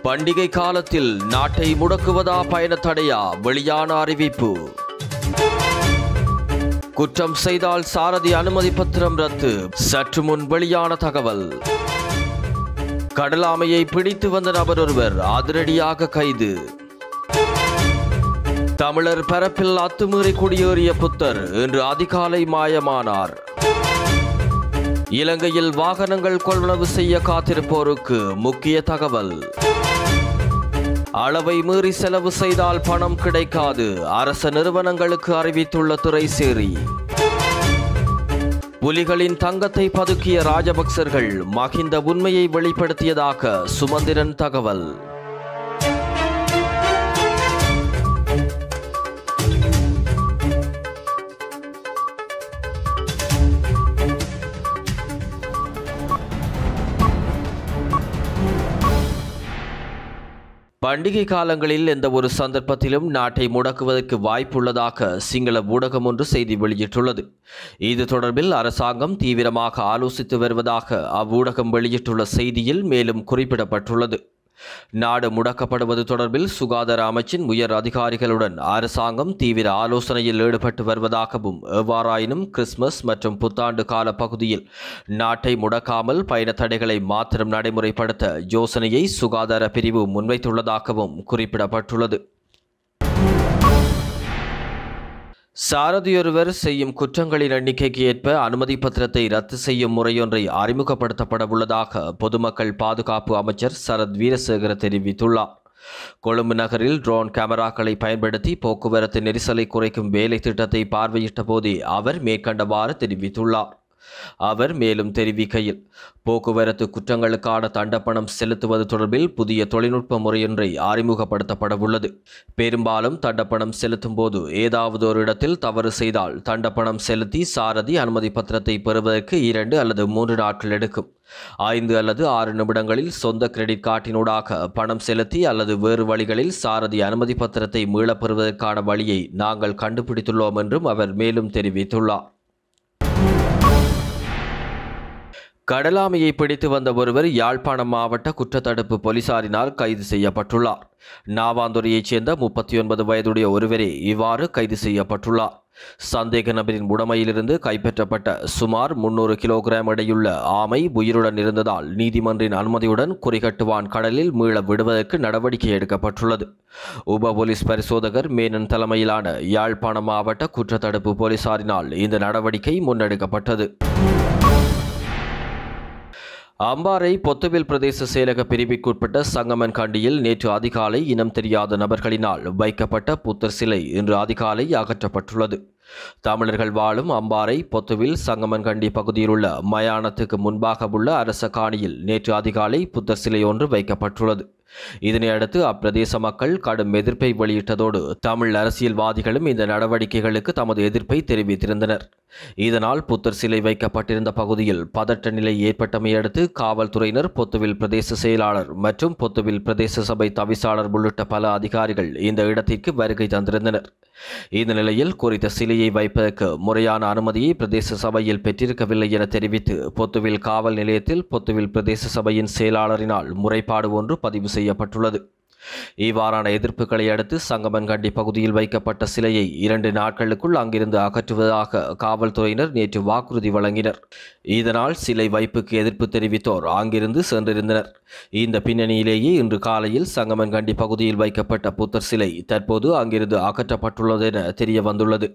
பண்டிகை காலத்தில் நாட்டை முடக்குவதா பயண தடையா வெளியான அறிவிப்பு. குற்றம் செய்தால் சாரதி அனுமதி பத்திரம் ரத்து, சற்று முன் வெளியான தகவல். கடலாமையை பிடித்து வந்த நபர் ஒருவர் அதிரடியாக கைது. தமிழர் பரப்பில் அத்துமீறி குடியேறிய புத்தர் இன்று அதிகாலை மாயமானார். இலங்கையில் வாகனங்கள் கொள்வனவு செய்ய காத்திருப்போருக்கு முக்கிய தகவல். அளவை மீறி செலவு செய்தால் பணம் கிடைக்காது, அரச நிறுவனங்களுக்கு அறிவித்துள்ள திரைசேரி. புலிகளின் தங்கத்தை பதுக்கிய ராஜபக்சர்கள் மகிந்த உண்மையை வெளிப்படுத்தியதாக சுமந்திரன் தகவல். பண்டிகை காலங்களில் எந்த ஒரு சந்தர்ப்பத்திலும் நாட்டை முடக்குவதற்கு வாய்ப்புள்ளதாக சிங்கள ஊடகம் ஒன்று செய்தி வெளியிட்டுள்ளது. இது தொடர்பில் அரசாங்கம் தீவிரமாக ஆலோசித்து வருவதாக அவ்வூடகம் வெளியிட்டுள்ள செய்தியில் மேலும் குறிப்பிடப்பட்டுள்ளது. நாடு முடக்கப்படுவது தொடர்பில் சுகாதார அமைச்சின் உயர் அதிகாரிகளுடன் அரசாங்கம் தீவிர ஆலோசனையில் ஈடுபட்டு வருவதாகவும், எவ்வாறாயினும் கிறிஸ்துமஸ் மற்றும் புத்தாண்டு கால பகுதியில் நாட்டை முடக்காமல் பயண தடைகளை மாத்திரம் நடைமுறைப்படுத்த யோசனையை சுகாதார பிரிவு முன்வைத்துள்ளதாகவும் குறிப்பிடப்பட்டுள்ளது. சாரதியொருவர் செய்யும் குற்றங்களின் எண்ணிக்கைக்கு ஏற்ப அனுமதி பத்திரத்தை ரத்து செய்யும் முறையொன்றை அறிமுகப்படுத்தப்பட உள்ளதாக பொதுமக்கள் பாதுகாப்பு அமைச்சர் சரத் வீரசேகர தெரிவித்துள்ளார். கொழும்பு நகரில் ட்ரோன் கேமராக்களை பயன்படுத்தி போக்குவரத்து நெரிசலை குறைக்கும் வேலை திட்டத்தை பார்வையிட்ட போதே அவர் மேற்கண்டவாறு தெரிவித்துள்ளார். அவர் மேலும் தெரிவிக்கையில், போக்குவரத்து குற்றங்களுக்கான தண்டப்பணம் செலுத்துவது தொடர்பில் புதிய தொழில்நுட்ப முறையொன்றை அறிமுகப்படுத்தப்பட உள்ளது. பெரும்பாலும் தண்டப்பணம் செலுத்தும் போது ஏதாவது ஒரு இடத்தில் தவறு செய்தால் தண்டப்பணம் செலுத்தி சாரதி அனுமதி பத்திரத்தை பெறுவதற்கு 2 அல்லது 3 நாட்கள் எடுக்கும். 5 அல்லது 6 நிமிடங்களில் சொந்த கிரெடிட் கார்டினூடாக பணம் செலுத்தி அல்லது வேறு வழிகளில் சாரதி அனுமதி பத்திரத்தை மீளப் பெறுவதற்கான வழியை நாங்கள் கண்டுபிடித்துள்ளோம் என்றும் அவர் மேலும் தெரிவித்துள்ளார். கடலாமையை பிடித்து வந்த ஒருவர் யாழ்ப்பாணம் மாவட்ட குற்றத்தடுப்பு போலீசாரினால் கைது செய்யப்பட்டுள்ளார். நாவாந்துறையைச் சேர்ந்த 39 வயதுடைய ஒருவரே இவ்வாறு கைது செய்யப்பட்டுள்ளார். சந்தேக நபரின் உடைமையிலிருந்து கைப்பற்றப்பட்ட சுமார் 300 கிலோகிராம் எடையுள்ள ஆமை உயிருடன் இருந்ததால் நீதிமன்றின் அனுமதியுடன் குறிகட்டுவான் கடலில் மீள விடுவதற்கு நடவடிக்கை எடுக்கப்பட்டுள்ளது. உப போலீஸ் பரிசோதகர் மேனன் தலைமையிலான யாழ்ப்பாணம் மாவட்ட குற்றத்தடுப்பு போலீசாரினால் இந்த நடவடிக்கை முன்னெடுக்கப்பட்டது. அம்பாறை பொத்துவில் பிரதேச செயலக பிரிவிற்குட்பட்ட சங்கமன் கண்டியில் நேற்று அதிகாலை இனம் தெரியாத நபர்களினால் வைக்கப்பட்ட புத்தர் சிலை இன்று அதிகாலை அகற்றப்பட்டுள்ளது. தமிழர்கள் வாழும் அம்பாறை பொத்துவில் சங்கமன் கண்டி பகுதியில் உள்ள மயானத்துக்கு முன்பாக உள்ள அரச காணியில் நேற்று அதிகாலை புத்தர் சிலை ஒன்று வைக்கப்பட்டுள்ளது. இதனையடுத்து அப்பிரதேச மக்கள் கடும் எதிர்ப்பை வெளியிட்டதோடு தமிழ் அரசியல்வாதிகளும் இந்த நடவடிக்கைகளுக்கு தமது எதிர்ப்பை தெரிவித்திருந்தனர். இதனால் புத்தர் சிலை வைக்கப்பட்டிருந்த பகுதியில் பதட்ட நிலை ஏற்பட்டமையடுத்து காவல்துறையினர், பொத்துவில் பிரதேச செயலாளர் மற்றும் பொத்துவில் பிரதேச சபை தவிசாளர் உள்ளிட்ட பல அதிகாரிகள் இந்த இடத்திற்கு வருகை தந்திருந்தனர். இந்த நிலையில் குறித்த சிலையை வைப்பதற்கு முறையான அனுமதியை பிரதேச சபையில் பெற்றிருக்கவில்லை என தெரிவித்து பொத்துவில் காவல் நிலையத்தில் பொத்துவில் பிரதேச சபையின் செயலாளரினால் முறைப்பாடு ஒன்று பதிவு செய்யப்பட்டுள்ளது. இவ்வாறான எதிர்ப்புகளை அடுத்து சங்கமன்கண்டி பகுதியில் வைக்கப்பட்ட சிலையை 2 நாட்களுக்குள் அங்கிருந்து அகற்றுவதாக காவல்துறையினர் நேற்று வாக்குறுதி வழங்கினர். இதனால் சிலை வைப்புக்கு எதிர்ப்பு தெரிவித்தோர் அங்கிருந்து சென்றிருந்தனர். இந்த பின்னணியிலேயே இன்று காலையில் சங்கமன்கண்டி பகுதியில் வைக்கப்பட்ட புத்தர் சிலை தற்போது அங்கிருந்து அகற்றப்பட்டுள்ளது என தெரிய வந்துள்ளது.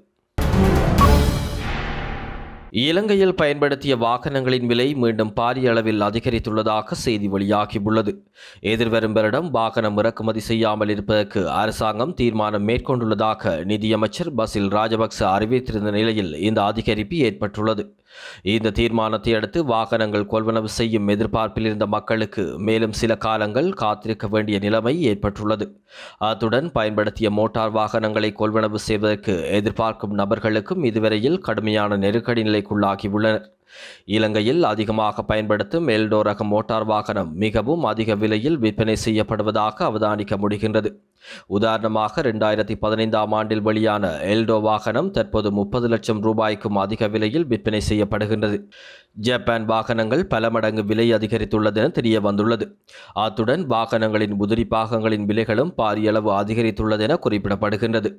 இலங்கையில் பயன்படுத்திய வாகனங்களின் விலை மீண்டும் பாரிய அளவில் அதிகரித்துள்ளதாக செய்தி வெளியாகியுள்ளது. எதிர்வரும் வருடம் வாகனம் இறக்குமதி செய்யாமல் இருப்பதற்கு அரசாங்கம் தீர்மானம் மேற்கொண்டுள்ளதாக நிதியமைச்சர் பசில் ராஜபக்ச அறிவித்திருந்த நிலையில் இந்த அதிகரிப்பு ஏற்பட்டுள்ளது. இந்த தீர்மானத்தை அடுத்து வாகனங்கள் கொள்வனவு செய்யும் எதிர்பார்ப்பில் இருந்த மக்களுக்கு மேலும் சில காலங்கள் காத்திருக்க வேண்டிய நிலைமை ஏற்பட்டுள்ளது. அத்துடன் பயன்படுத்திய மோட்டார் வாகனங்களை கொள்வனவு செய்வதற்கு எதிர்பார்க்கும் நபர்களுக்கும் இதுவரையில் கடுமையான நெருக்கடி நிலைக்குள்ளாகியுள்ளனர். இலங்கையில் அதிகமாக பயன்படுத்தும் எல்டோ ரக மோட்டார் வாகனம் மிகவும் அதிக விலையில் விற்பனை செய்யப்படுவதாக அவதானிக்க முடிகின்றது. உதாரணமாக 2015ஆம் ஆண்டில் வெளியான எல்டோ வாகனம் தற்போது 30 லட்சம் ரூபாய்க்கும் அதிக விலையில் விற்பனை செய்யப்படுகின்றது. ஜப்பான் வாகனங்கள் பல மடங்கு விலை அதிகரித்துள்ளது என தெரிய வந்துள்ளது. அத்துடன் வாகனங்களின் உதிரி பாகங்களின் விலைகளும் பாரிய அளவு அதிகரித்துள்ளது என குறிப்பிடப்படுகின்றது.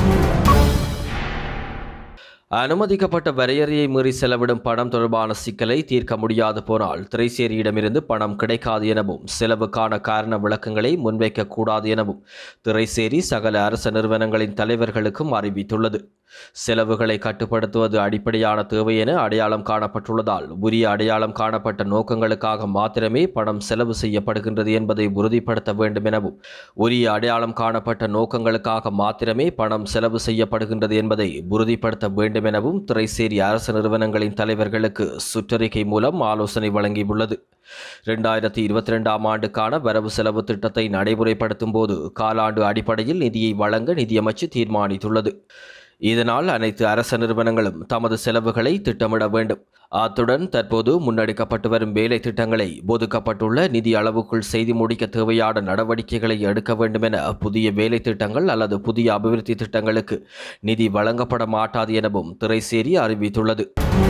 அனுமதிக்கப்பட்ட வரையறையை மீறி செலவிடும் பணம் தொடர்பான சிக்கலை தீர்க்க முடியாது போனால் திரைசேரியிடமிருந்து பணம் கிடைக்காது எனவும் செலவுக்கான காரண விளக்கங்களை முன்வைக்க கூடாது எனவும் திரைசேரி சகல அரச நிறுவனங்களின் தலைவர்களுக்கும் அறிவித்துள்ளது. செலவுகளை கட்டுப்படுத்துவது அடிப்படையான தேவை என அடையாளம் காணப்பட்டுள்ளதால் உரிய அடையாளம் காணப்பட்ட நோக்கங்களுக்காக மாத்திரமே பணம் செலவு செய்யப்படுகின்றது என்பதை உறுதிப்படுத்த வேண்டும் எனவும் உரிய அடையாளம் காணப்பட்ட நோக்கங்களுக்காக மாத்திரமே பணம் செலவு செய்யப்படுகின்றது என்பதை உறுதிப்படுத்த வேண்டும் எனவும் திரைசேரி அரசு நிறுவனங்களின் தலைவர்களுக்கு சுற்றறிக்கை மூலம் ஆலோசனை வழங்கியுள்ளது. 2022ஆம் ஆண்டுக்கான வரவு செலவு திட்டத்தை நடைமுறைப்படுத்தும் போது காலாண்டு அடிப்படையில் நிதியை வழங்க நிதியமைச்சு தீர்மானித்துள்ளது. இதனால் அனைத்து அரச நிறுவனங்களும் தமது செலவுகளை திட்டமிட வேண்டும். அத்துடன் தற்போது முன்னெடுக்கப்பட்டு வரும் வேலை திட்டங்களை ஒதுக்கப்பட்டுள்ள நிதி அளவுக்குள் செய்து முடிக்க தேவையான நடவடிக்கைகளை எடுக்க வேண்டும் என புதிய வேலை திட்டங்கள் அல்லது புதிய அபிவிருத்தி திட்டங்களுக்கு நிதி வழங்கப்பட மாட்டாது எனவும் திரைசேரி அறிவித்துள்ளது.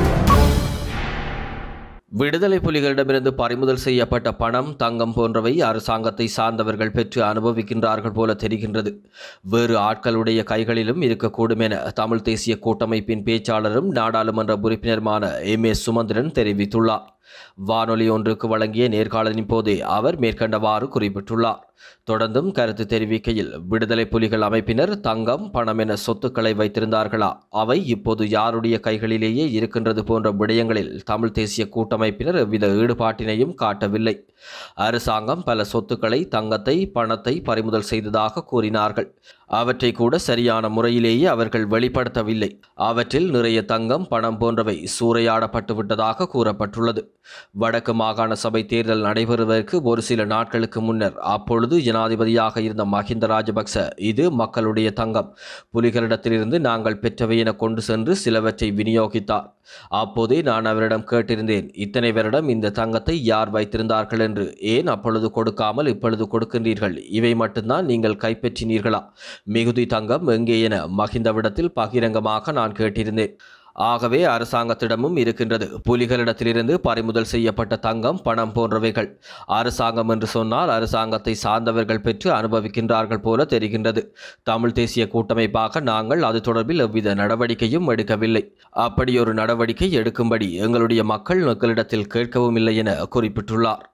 விடுதலை புலிகளிடமிருந்து பறிமுதல் செய்யப்பட்ட பணம், தங்கம் போன்றவை அரசாங்கத்தை சார்ந்தவர்கள் பெற்று அனுபவிக்கின்றார்கள் போல தெரிகின்றது. வேறு ஆட்களுடைய கைகளிலும் இருக்கக்கூடும் என தமிழ் தேசிய கூட்டமைப்பின் பேச்சாளரும் நாடாளுமன்ற உறுப்பினருமான M.A. சுமந்திரன் தெரிவித்துள்ளார். வானொலி ஒன்றுக்கு வழங்கிய நேர்காணலின் போதே அவர் மேற்கண்டவாறு குறிப்பிட்டுள்ளார். தொடர்ந்தும் கருத்து தெரிவிக்கையில், விடுதலை புலிகள் அமைப்பினர் தங்கம், பணம் என சொத்துக்களை வைத்திருந்தார்களா, அவை இப்போது யாருடைய கைகளிலேயே இருக்கின்றது போன்ற விடயங்களில் தமிழ் தேசிய கூட்டமைப்பினர் எவ்வித ஈடுபாட்டினையும் காட்டவில்லை. அரசாங்கம் பல சொத்துக்களை, தங்கத்தை, பணத்தை பறிமுதல் செய்ததாக கூறினார்கள். அவற்றை கூட சரியான முறையிலேயே அவர்கள் வெளிப்படுத்தவில்லை. அவற்றில் நிறைய தங்கம், பணம் போன்றவை சூறையாடப்பட்டு விட்டதாக கூறப்பட்டுள்ளது. வடக்கு மாகாண சபை தேர்தல் நடைபெறுவதற்கு ஒரு சில நாட்களுக்கு முன்னர் அப்பொழுது ஜனாதிபதியாக இருந்த மஹிந்த ராஜபக்ச, இது மக்களுடைய தங்கம், புலிகளிடத்திலிருந்து நாங்கள் பெற்றவை என கொண்டு சென்று சிலவற்றை விநியோகித்தார். அப்போதே நான் அவரிடம் கேட்டிருந்தேன், இத்தனை வருடம் இந்த தங்கத்தை யார் வைத்திருந்தார்கள் என்று, ஏன் அப்பொழுது கொடுக்காமல் இப்பொழுது கொடுக்கின்றீர்கள், இவை மட்டும்தான் நீங்கள் கைப்பற்றினீர்களா, மிகுதி தங்கம் எங்கே என மஹிந்தவிடத்தில் பகிரங்கமாக நான் கேட்டிருந்தேன். ஆகவே அரசாங்கத்திடமும் இருக்கின்றது புலிகளிடத்திலிருந்து பறிமுதல் செய்யப்பட்ட தங்கம், பணம் போன்றவைகள். அரசாங்கம் என்று சொன்னால் அரசாங்கத்தை சார்ந்தவர்கள் பெற்று அனுபவிக்கின்றார்கள் போல தெரிகின்றது. தமிழ் தேசிய கூட்டமைப்பாக நாங்கள் அது தொடர்பில் எவ்வித நடவடிக்கையும் எடுக்கவில்லை. அப்படி ஒரு நடவடிக்கை எடுக்கும்படி எங்களுடைய மக்கள் எங்களிடத்தில் கேட்கவும் இல்லை என குறிப்பிட்டுள்ளார்.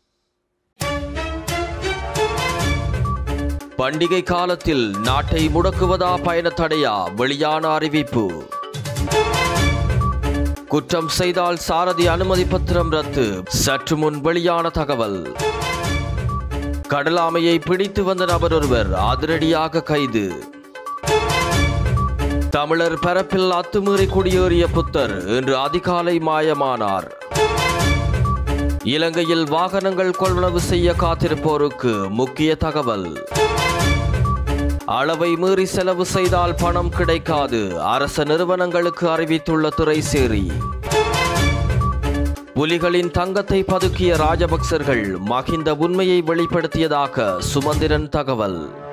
பண்டிகை காலத்தில் நாட்டை முடக்குவதா பயண தடையா, வெளியான அறிவிப்பு. குற்றம் செய்தால் சாரதி அனுமதி பத்திரம் ரத்து, சற்று முன் வெளியான தகவல். கடலாமையை பிடித்து வந்த நபர் ஒருவர் அதிரடியாக கைது. தமிழர் பரப்பில் அத்துமீறி குடியேறிய புத்தர் இன்று அதிகாலை மாயமானார். இலங்கையில் வாகனங்கள் கொள்வனவு செய்ய காத்திருப்போருக்கு முக்கிய தகவல். அளவை மீறி செலவு செய்தால் பணம் கிடைக்காது, அரச நிறுவனங்களுக்கு அறிவித்துள்ள திரைசேரி. புலிகளின் தங்கத்தை பதுக்கிய ராஜபக்சர்கள் மஹிந்த உண்மையை வெளிப்படுத்தியதாக சுமந்திரன் தகவல்.